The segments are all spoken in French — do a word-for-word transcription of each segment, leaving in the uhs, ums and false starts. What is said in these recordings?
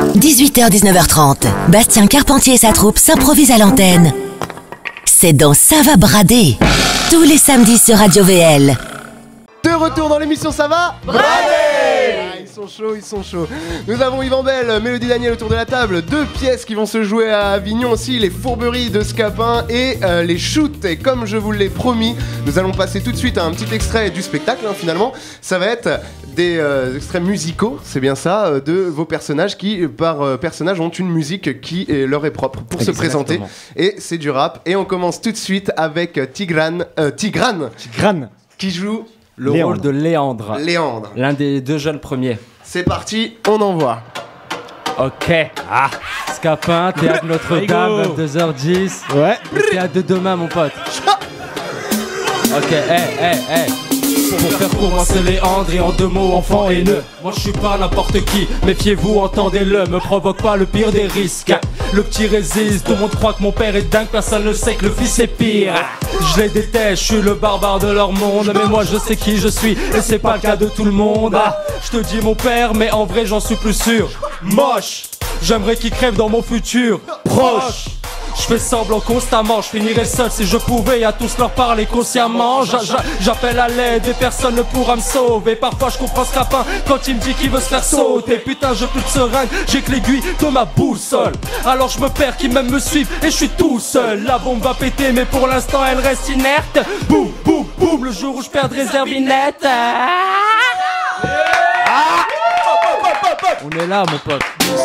dix-huit heures dix-neuf heures trente. Bastien Carpentier et sa troupe s'improvisent à l'antenne. C'est dans Ça va brader. Tous les samedis sur Radio V L. De retour dans l'émission Ça va brader. Ah, ils sont chauds, ils sont chauds. Nous avons Yvan Bell, Mélodie Daniel autour de la table. Deux pièces qui vont se jouer à Avignon aussi, les fourberies de Scapin et euh, les shoots. Et comme je vous l'ai promis, nous allons passer tout de suite à un petit extrait du spectacle, hein, finalement. Ça va être des euh, extraits musicaux, c'est bien ça, euh, de vos personnages qui, par euh, personnage, ont une musique qui est, leur est propre pour Exactement. se présenter. Et c'est du rap. Et on commence tout de suite avec Tigran, euh, Tigran, Tigran, qui joue le Léandre. rôle de Léandre. Léandre. L'un des deux jeunes premiers. C'est parti, on envoie. Ok. Ah. Scapin, théâtre Notre-Dame, vingt-deux heures dix. Ouais. Le théâtre de demain, mon pote. Ok, hey, hey, hey. Pour faire commencer Léandre et en deux mots enfant haineux. Moi je suis pas n'importe qui, méfiez-vous, entendez-le. Me provoque pas le pire des risques. Le petit résiste, tout le monde croit que mon père est dingue. Personne ne sait que le fils est pire. Je les déteste, je suis le barbare de leur monde. Mais moi je sais qui je suis et c'est pas le cas de tout le monde. Je te dis mon père mais en vrai j'en suis plus sûr. Moche, j'aimerais qu'il crève dans mon futur proche. Je fais semblant constamment, je finirais seul si je pouvais à tous leur parler consciemment. J'a, j'a, J'appelle à l'aide et personne ne pourra me sauver. Parfois je comprends Scapin quand il me dit qu'il veut se faire sauter. Putain j'ai plus de seringue, j'ai que l'aiguille de ma boussole. Alors je me perds qui même me suivent et je suis tout seul. La bombe va péter mais pour l'instant elle reste inerte. Boum boum boum, le jour où je perdrai Zervinette. Ah ah On est là mon pote.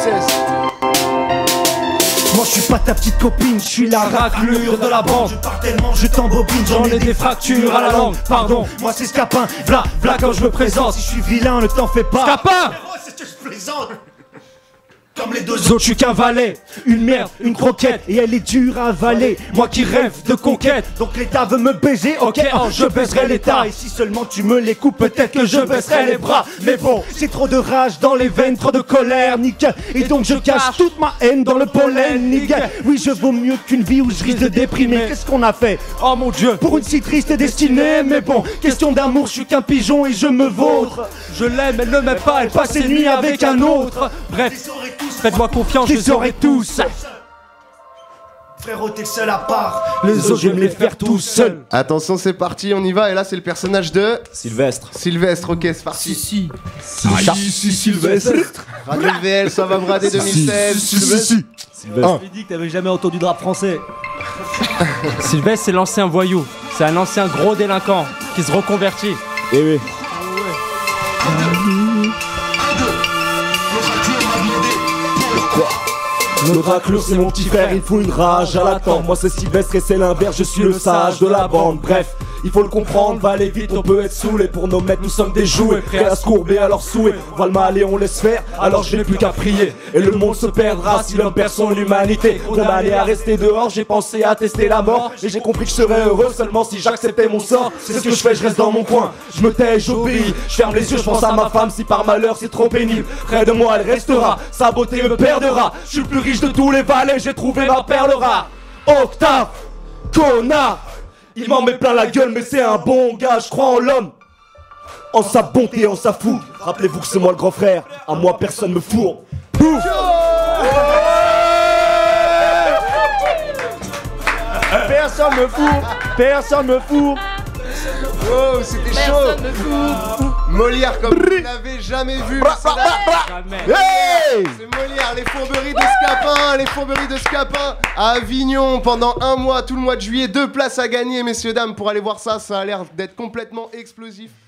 Moi je suis pas ta petite copine, je suis la raclure de la bande. Je pars tellement, je t'embobine, j'en ai des fractures à la langue. Pardon, moi c'est Scapin, v'là, v'là quand je me présente. Si je suis vilain, ne t'en fais pas. Scapin, c'est que je plaisante. Comme les deux autres, je suis qu'un valet, une merde, une croquette, et elle est dure à avaler. Moi qui rêve de conquête, donc l'État veut me baiser, ok, oh, je baisserai l'État. Et si seulement tu me les coupes, peut-être que je baisserai les bras. Mais bon, j'ai trop de rage dans les veines, trop de colère, nique. Et donc je cache toute ma haine dans le pollen, nique. Oui, je vaux mieux qu'une vie où je risque de déprimer. Qu'est-ce qu'on a fait? Oh mon Dieu, pour une si triste destinée. Mais bon, question d'amour, je suis qu'un pigeon et je me vautre. Je l'aime, elle ne m'aime pas, elle passe ses nuits avec un autre. Bref, faites-moi confiance, je les aurai tous. Frérot, t'es le seul à part. Les autres, je vais me les faire tout seul. Attention, c'est parti, on y va. Et là, c'est le personnage de Sylvestre. Sylvestre, ok, c'est parti. Si, si. Ah, si, si, Sylvestre. Radio V L, ça va brader deux mille seize. Si, si, si. Sylvestre. Je lui dit que t'avais jamais entendu de rap français. Sylvestre, c'est l'ancien voyou. C'est un ancien gros délinquant qui se reconvertit. Eh oui. Le raclure c'est mon petit frère, il faut une rage à l'attente. Moi c'est Sylvestre et c'est l'inverse, je suis le sage de la bande. Bref, il faut le comprendre, va aller vite, on peut être saoulé. Pour nos maîtres nous sommes des jouets, prêts à se courber à leurs souhaits. On va le mal et on laisse faire, alors je n'ai plus qu'à prier. Et le monde se perdra si l'homme perd son humanité. Condamné à rester dehors, j'ai pensé à tester la mort. Et j'ai compris que je serais heureux seulement si j'acceptais mon sort. C'est ce que je fais, je reste dans mon coin, je me tais, j'obéis. Je ferme les yeux, je pense à ma femme si par malheur c'est trop pénible. Près de moi elle restera, sa beauté me perdra. Je suis le plus riche de tous les valets, j'ai trouvé ma perle rare. Octave, connard. Il m'en met plein la gueule mais c'est un bon gars, je crois en l'homme, en sa bonté, en sa fougue. Rappelez-vous que c'est moi le grand frère, à moi personne me fourre. Pouf. Personne me fourre, personne me fourre. Oh, c'était chaud. Molière comme vous l'avez jamais vu. Hey, c'est Molière, les fourberies de Scapin, les fourberies de Scapin à Avignon pendant un mois, tout le mois de juillet. Deux places à gagner, messieurs dames, pour aller voir ça. Ça a l'air d'être complètement explosif.